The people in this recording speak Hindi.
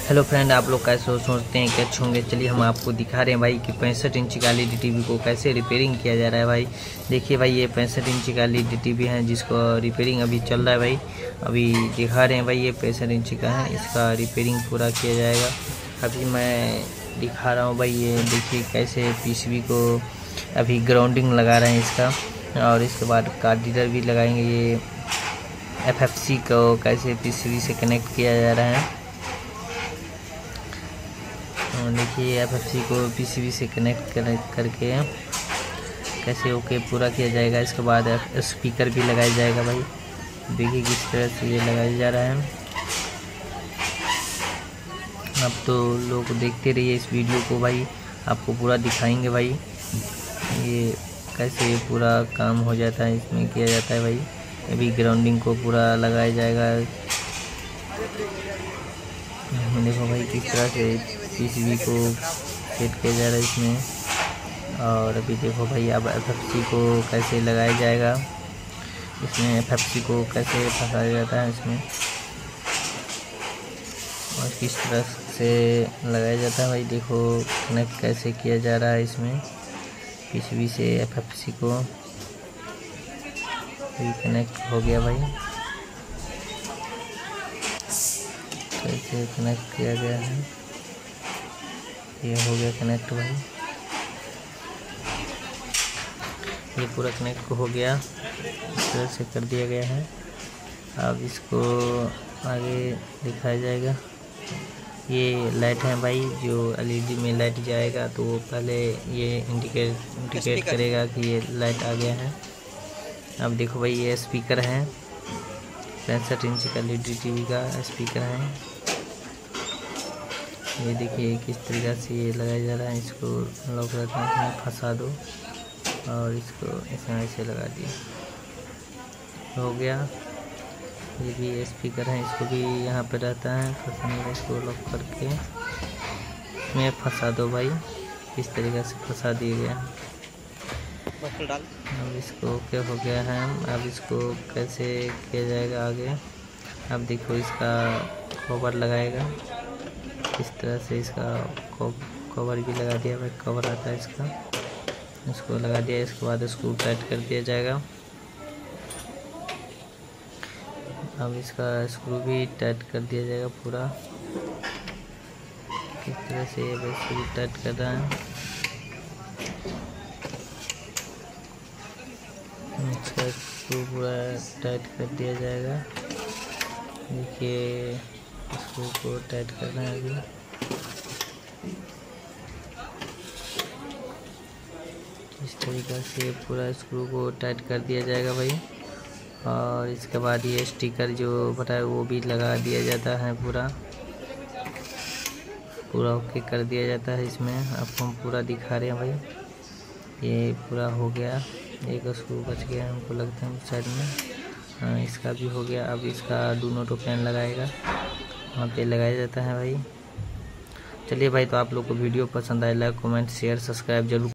हेलो फ्रेंड, आप लोग कैसे सोचते हैं कि अच्छे होंगे। चलिए हम आपको दिखा रहे हैं भाई कि 65 इंच का एलईडी टीवी को कैसे रिपेयरिंग किया जा रहा है। भाई देखिए भाई, ये 65 इंच का एलईडी टीवी है जिसको रिपेयरिंग अभी चल रहा है। भाई अभी दिखा रहे हैं भाई, ये 65 इंच का है, इसका रिपेयरिंग पूरा किया जाएगा। अभी मैं दिखा रहा हूँ भाई, ये देखिए कैसे पीसीबी को अभी ग्राउंडिंग लगा रहे हैं इसका, और इसके बाद कार्ड रीडर भी लगाएंगे। ये एफएफसी को कैसे पीसीबी से कनेक्ट किया जा रहा है। देखिए एफएफसी को पीसीबी से कनेक्ट करके कैसे ओके पूरा किया जाएगा। इसके बाद स्पीकर भी लगाया जाएगा। भाई देखिए किस तरह से ये लगाया जा रहा है। अब तो लोग देखते रहिए इस वीडियो को, भाई आपको पूरा दिखाएंगे भाई ये कैसे पूरा काम हो जाता है, इसमें किया जाता है। भाई अभी ग्राउंडिंग को पूरा लगाया जाएगा। देखो भाई किस तरह से पीसीबी को सेट किया जा रहा है इसमें। और अभी देखो भाई अब एफएफसी को कैसे लगाया जाएगा, इसमें एफएफसी को कैसे फंसाया जाता है इसमें, और किस तरह से लगाया जाता है। भाई देखो कनेक्ट कैसे किया जा रहा है इसमें पीसीबी से एफएफसी को। कनेक्ट हो गया भाई, कैसे कनेक्ट किया गया है, ये हो गया कनेक्ट भाई। ये पूरा कनेक्ट हो गया, इस तरह से कर दिया गया है। अब इसको आगे दिखाया जाएगा। ये लाइट है भाई, जो एलईडी में लाइट जाएगा तो वो पहले ये इंडिकेट करेगा कि ये लाइट आ गया है। अब देखो भाई ये स्पीकर है, 65 इंच का एलईडी टीवी का स्पीकर है। ये देखिए किस तरीक़ा से ये लगाया जा रहा है। इसको लॉक रखना है, फंसा दो और इसको इसमें ऐसे लगा दिए, हो गया। ये भी स्पीकर है, इसको भी यहाँ पे रहता है फंसाने, इसको लॉक करके इसमें फंसा दो भाई। इस तरीक़े से फंसा दिए गया। अब इसको क्या हो गया है। अब इसको कैसे किया जाएगा आगे। अब देखो इसका कवर लगाएगा, इस तरह से इसका कवर भी लगा दिया भाई, कवर आता है इसका, इसको लगा दिया। इसके बाद इसको टाइट कर दिया जाएगा। अब इसका स्क्रू भी टाइट कर दिया जाएगा पूरा, किस तरह से ये इसको भी टाइट कर रहा है। इसका स्क्रू पूरा टाइट कर दिया जाएगा। देखिए स्क्रू को टाइट करना है अभी। इस तरीक़े से पूरा स्क्रू को टाइट कर दिया जाएगा भाई। और इसके बाद ये स्टिकर जो बताया वो भी लगा दिया जाता है, पूरा ओके कर दिया जाता है। इसमें आपको हम पूरा दिखा रहे हैं भाई, ये पूरा हो गया। एक स्क्रू बच गया हमको लगता है साइड में, हाँ इसका भी हो गया। अब इसका डू नॉट ओपन लगाएगा, वहाँ पे लगाया जाता है भाई। चलिए भाई, तो आप लोग को वीडियो पसंद आए, लाइक कमेंट शेयर सब्सक्राइब जरूर।